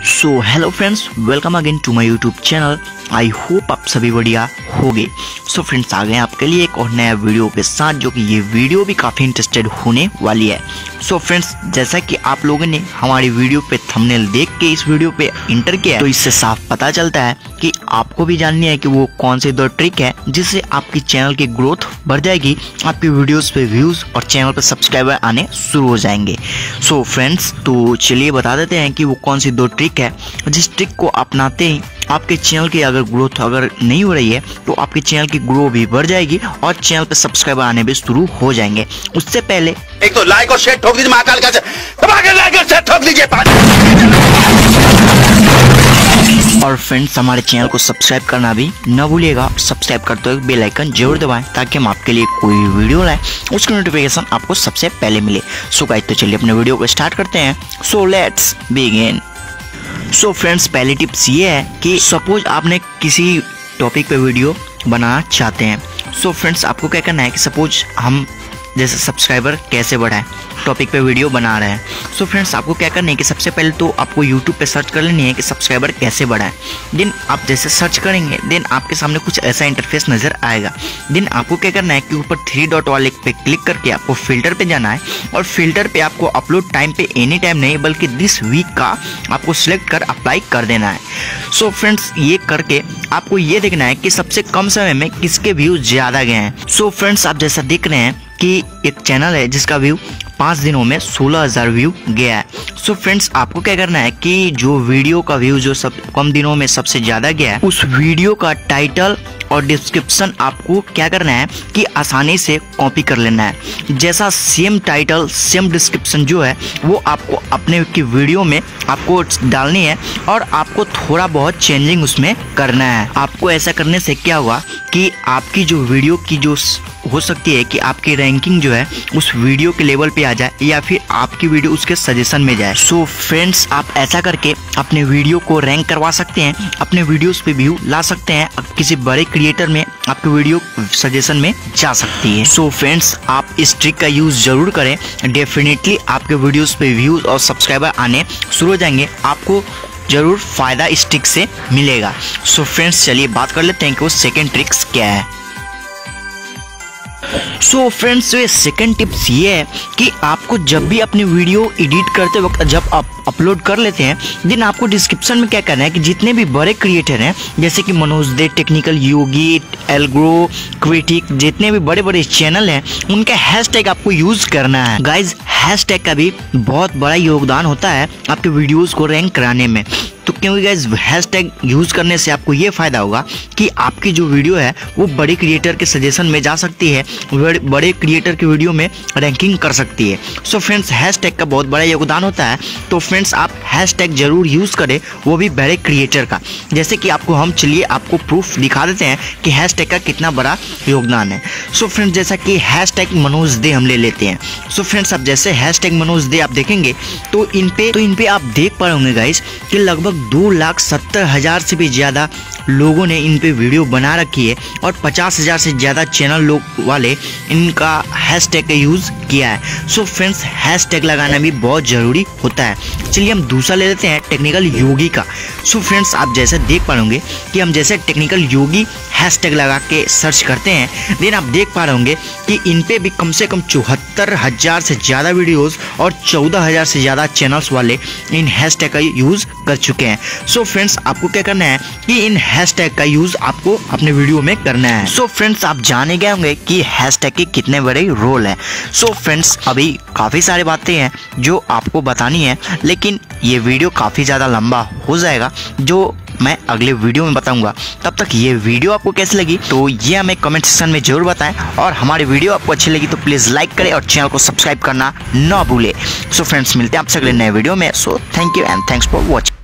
So hello friends, welcome again to my YouTube channel. I hope आप सभी बढ़िया होंगे। सो फ्रेंड्स, आ गए आपके लिए एक और नया वीडियो के साथ, जो कि ये वीडियो भी काफ़ी इंटरेस्टेड होने वाली है। सो फ्रेंड्स, जैसा कि आप लोगों ने हमारी वीडियो पे थंबनेल देख के इस वीडियो पे इंटर किया है, तो इससे साफ पता चलता है कि आपको भी जाननी है कि वो कौन से दो ट्रिक है जिससे आपकी चैनल की ग्रोथ बढ़ जाएगी, आपकी वीडियोस पे व्यूज और चैनल पे सब्सक्राइबर आने शुरू हो जाएंगे। सो फ्रेंड्स, तो चलिए बता देते हैं कि वो कौन सी दो ट्रिक है जिस ट्रिक को अपनाते ही आपके चैनल की अगर ग्रोथ अगर नहीं हो रही है तो आपके चैनल की ग्रो भी बढ़ जाएगी और चैनल पे सब्सक्राइबर आने भी शुरू हो जाएंगे। उससे पहले एक तो लाइक और शेयर ठोक दीजिए, महाकाल का दबा के लाइक और शेयर ठोक दीजिए। और फ्रेंड्स, हमारे चैनल को सब्सक्राइब करना भी न भूलिएगा। सब्सक्राइब करते हुए बेल आइकन जरूर दबाएं ताकि हम आपके लिए कोई वीडियो लाएं उसकी नोटिफिकेशन आपको सबसे पहले मिले। सो गाइस, तो चलिए अपने वीडियो को स्टार्ट करते हैं। So let's begin. So friends, पहली टिप्स ये है कि सपोज आपने किसी टॉपिक पे वीडियो बनाना चाहते हैं। सो फ्रेंड्स, आपको क्या करना है कि सपोज हम जैसे सब्सक्राइबर कैसे बढ़ाएं टॉपिक पे वीडियो बना रहे हैं। सो फ्रेंड्स, आपको क्या करना है कि सबसे पहले तो आपको यूट्यूब पे सर्च कर लेनी है कि सब्सक्राइबर कैसे बढ़ाएं। देन आप जैसे सर्च करेंगे, देन आपके सामने कुछ ऐसा इंटरफेस नज़र आएगा। देन आपको क्या करना है कि ऊपर 3 डॉट वाले पे क्लिक करके आपको फिल्टर पे जाना है और फिल्टर पे आपको अपलोड टाइम पे एनी टाइम नहीं बल्कि दिस वीक का आपको सिलेक्ट कर अप्लाई कर देना है। सो फ्रेंड्स, ये करके आपको ये देखना है कि सबसे कम समय में किसके व्यूज ज़्यादा गए हैं। सो फ्रेंड्स, आप जैसा देख रहे हैं कि एक चैनल है जिसका व्यू 5 दिनों में 16,000 व्यू गया है। सो फ्रेंड्स, आपको क्या करना है कि जो वीडियो का व्यू जो सब कम दिनों में सबसे ज़्यादा गया है, उस वीडियो का टाइटल और डिस्क्रिप्शन आपको क्या करना है कि आसानी से कॉपी कर लेना है। जैसा सेम टाइटल सेम डिस्क्रिप्शन जो है वो आपको अपने की वीडियो में आपको डालनी है और आपको थोड़ा बहुत चेंजिंग उसमें करना है। आपको ऐसा करने से क्या हुआ कि आपकी जो वीडियो की जो हो सकती है कि आपकी रैंकिंग जो है उस वीडियो के लेवल पे आ जाए या फिर आपकी वीडियो उसके सजेशन में जाए। सो फ्रेंड्स, आप ऐसा करके अपने वीडियो को रैंक करवा सकते हैं, अपने वीडियोस पे व्यू ला सकते हैं। किसी बड़े क्रिएटर में आपकी वीडियो सजेशन में जा सकती है। सो फ्रेंड्स, आप इस ट्रिक का यूज जरूर करें। डेफिनेटली आपके वीडियोस पे व्यूज और सब्सक्राइबर आने शुरू हो जाएंगे। आपको जरूर फायदा इस ट्रिक से मिलेगा। सो फ्रेंड्स, चलिए बात कर लेते हैं कि वो सेकेंड ट्रिक्स क्या है। सो फ्रेंड्स, ये सेकंड टिप्स ये है कि आपको जब भी अपनी वीडियो एडिट करते वक्त जब आप अपलोड कर लेते हैं, देन आपको डिस्क्रिप्शन में क्या करना है कि जितने भी बड़े क्रिएटर हैं जैसे कि Manoj Dey, technical Yogi, Algrow, critic, जितने भी बड़े बड़े चैनल हैं उनका हैशटैग आपको यूज करना है। गाइज, हैशटैग का भी बहुत बड़ा योगदान होता है आपके वीडियोस को रैंक कराने में। तो क्योंकि गाइज हैशटैग यूज करने से आपको ये फायदा होगा कि आपकी जो वीडियो है वो बड़े क्रिएटर के सजेशन में जा सकती है, बड़े क्रिएटर की वीडियो में रैंकिंग कर सकती है। सो फ्रेंड्स, हैशटैग का बहुत बड़ा योगदान होता है। तो फ्रेंड्स, आप हैशटैग जरूर यूज करें, वो भी बड़े क्रिएटर का। जैसे कि चलिए आपको प्रूफ दिखा देते हैं कि हैशटैग का कितना बड़ा योगदान है। सो फ्रेंड्स, जैसा कि हैशटैग मनोज दे हम ले लेते हैं। सो फ्रेंड्स, अब जैसे हैशटैग मनोज दे आप देखेंगे तो इन पे आप देख पाएंगे गाइज कि लगभग 2,70,000 से भी ज़्यादा लोगों ने इन पे वीडियो बना रखी है और 50,000 से ज़्यादा चैनल लोग वाले इनका हैशटैग का यूज़ किया है। सो फ्रेंड्स, हैशटैग लगाना भी बहुत ज़रूरी होता है। चलिए हम दूसरा ले लेते हैं, टेक्निकल योगी का। सो फ्रेंड्स, आप जैसे देख पाएंगे कि हम जैसे टेक्निकल योगी हैशटैग लगा के सर्च करते हैं, देन आप देख पा रहे होंगे कि इन पे भी कम से कम 74,000 से ज़्यादा वीडियोस और 14,000 से ज़्यादा चैनल्स वाले इन हैशटैग का यूज़ कर चुके हैं। सो फ्रेंड्स, आपको क्या करना है कि इन हैशटैग का यूज़ आपको अपने वीडियो में करना है। सो फ्रेंड्स, आप जाने गए होंगे कि हैशटैग के कितने बड़े रोल है। सो फ्रेंड्स, अभी काफ़ी सारी बातें हैं जो आपको बतानी है, लेकिन ये वीडियो काफ़ी ज़्यादा लंबा हो जाएगा जो मैं अगले वीडियो में बताऊंगा। तब तक ये वीडियो आपको कैसी लगी तो ये हमें कमेंट सेक्शन में जरूर बताएं, और हमारी वीडियो आपको अच्छी लगी तो प्लीज़ लाइक करें और चैनल को सब्सक्राइब करना ना भूलें। सो फ्रेंड्स, मिलते हैं आपसे अगले नए वीडियो में। So thank you and thanks for watching.